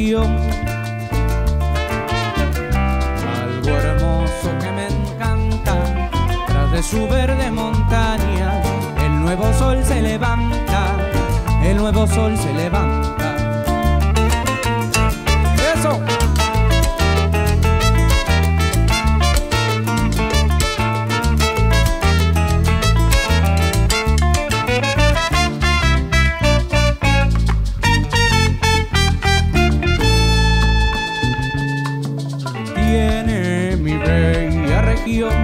región. Algo hermoso que me encanta, tras de su verde montaña, el nuevo sol se levanta, el nuevo sol se levanta. ¡Eso! Tiene mi bella región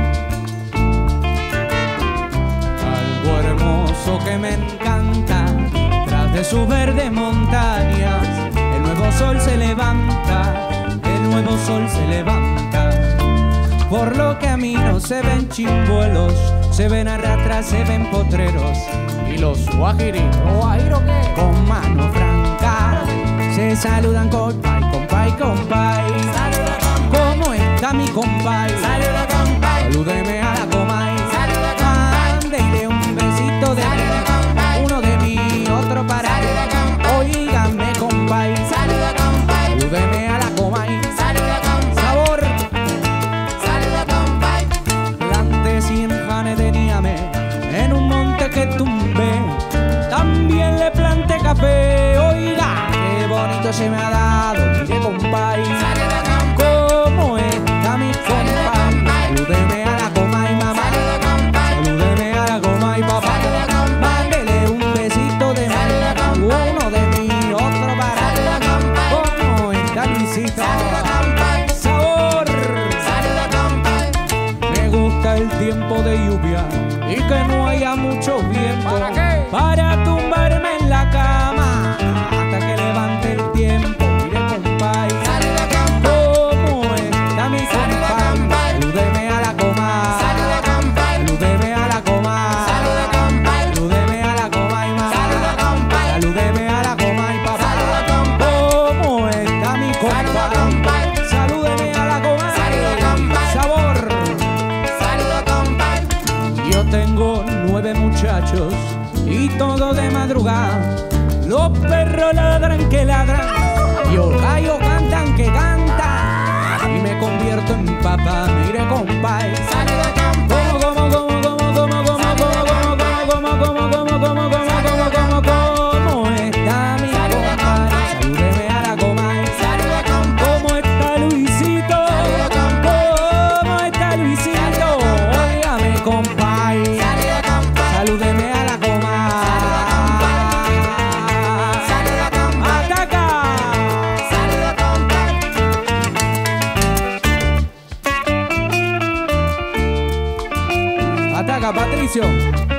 algo hermoso que me encanta, tras de sus verdes montañas el nuevo sol se levanta, el nuevo sol se levanta. Por lo camino se ven chimbuelos, se ven arrastras, se ven potreros, y los guajiritos con mano franca se saludan compay, compay, compay. ¿Cómo está mi compay? Saluda, compay. Salúdeme a la comay. Saluda, compay. Mándele un besito de Saluda, compay. uno de mí, otro para Saluda, él. compay. Oígame, compay. Saluda, compay. Salúdeme a la comay. Saluda, compay. Sabor. Saluda, compay. Plantes y enjane de Niame, en un monte que tumbé. También le planté café. Oiga, qué bonito se me ha dado. Mire, compay. Saluda, compay. ¿Cómo está mi compay? Salúdeme a la comay, mamá. Saluda, compay. Salúdeme a la comay, papá. Saluda, compay. Mándele un besito de Saluda, mí, compay. uno de mí, otro para Saluda, él. compay. ¿Cómo está Luisito? Saluda, compay. Sabor. Saluda, compay. Me gusta el tiempo de lluvia y que no haya mucho viento. ¿Para qué? Para tumbarme en la cama hasta que levante el tiempo. Mire, compay. Saluda, compay. ¿Cómo está mi Saluda, compay? compay. Salúdeme a la comay. Saluda, compay. Salúdeme a la comay. Saluda, compay. Salúdeme a la comay, mamá. Saluda, compay. Salúdeme a la comay, papá. Saluda, compay. ¿Cómo está mi Saluda, compay? compay. Salúdeme a la comay. Saluda, compay. Sabor. Saluda, compay. Yo tengo 9 muchachos y todo de madrugada. Los perros ladran que ladran y los gallos cantan que cantan. Y me convierto en papá, mire, compay. Saluda, compay. ¿Cómo está mi compay? Salúdeme a la comay. Saluda, compay. ¿Cómo está Luisito? ¿Cómo está Luisito? Óigame, compay. Saluda, compay. Salúdeme a la comay. Saluda, compay. ¡Ataca! Saluda, compay. ¡Ataca, Patricio!